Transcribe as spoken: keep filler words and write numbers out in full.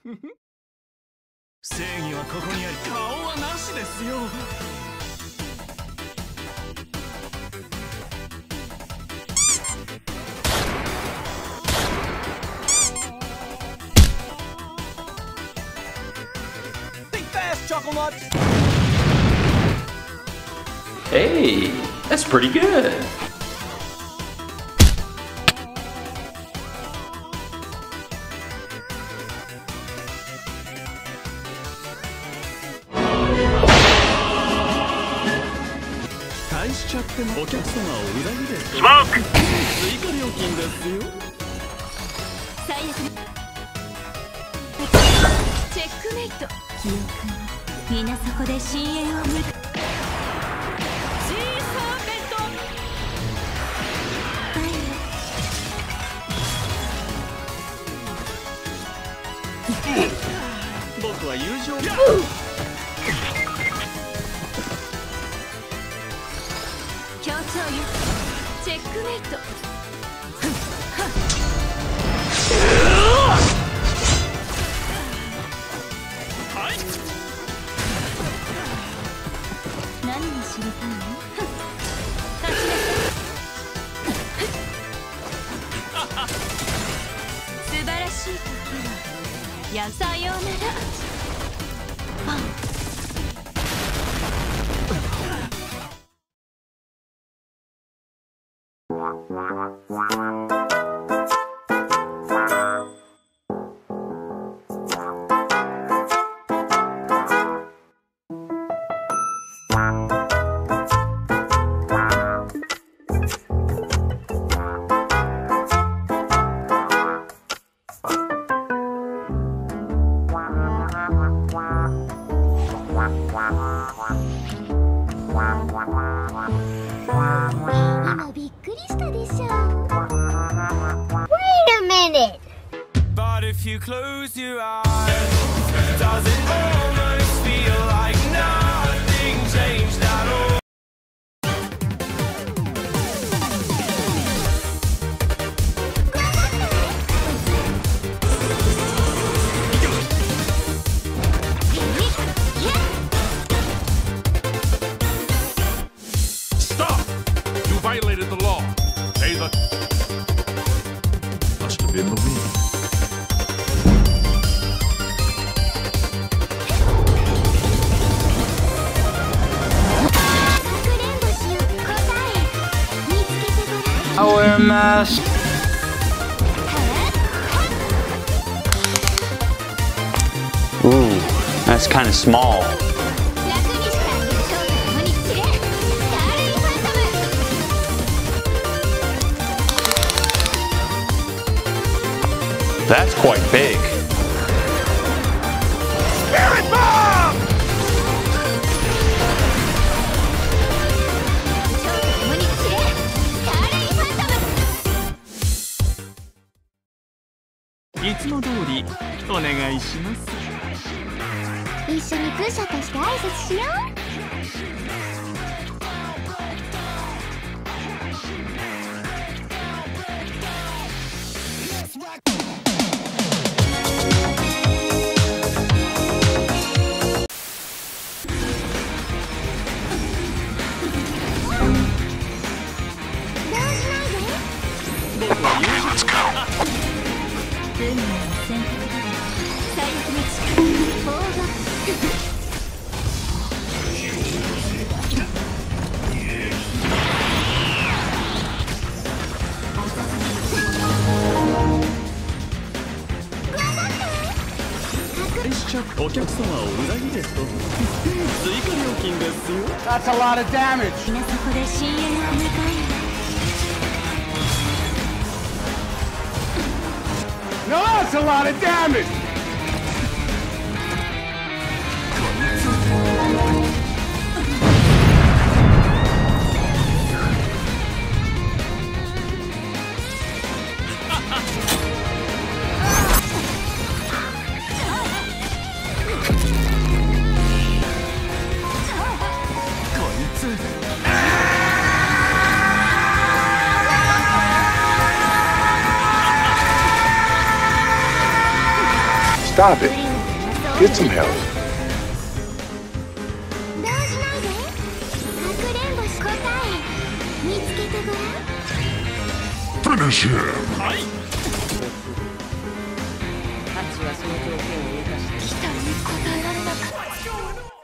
正義はここにあり、顔はなしですよ。 Hey, that's pretty good. Smoke! 追加料金ですよ。 最悪。チェックメイト。記憶がみんなそこで深淵を向く。 僕は友情。 協調よ。チェックメイト。 はい。 何を知りたいの？立ちなさい。素晴らしい時はやさようなら。今びっくりしたでしょ。Wait a minute. But if you close your eyes, does it almost feel like nothing changed at all? Stop! You violated the law. Pay the... Must have been the wind. I wear a mask. Ooh, that's kind of small. That's quite big. Spirit bomb! いつも通りお願いします。 一緒に部署として挨拶しよう。 Let's go. 運命の選択だ。最悪の力フォーバック。 お客様を裏切れと追加料金ですよ。 That's a lot of damage. みんなそこで深淵を迎える。 No, that's a lot of damage. こ Stop it. Get some help. 動じないで。かくれんぼし答え見つけてごらん。 Finish him! ハチはその条件を満たして期待に応えられなかった。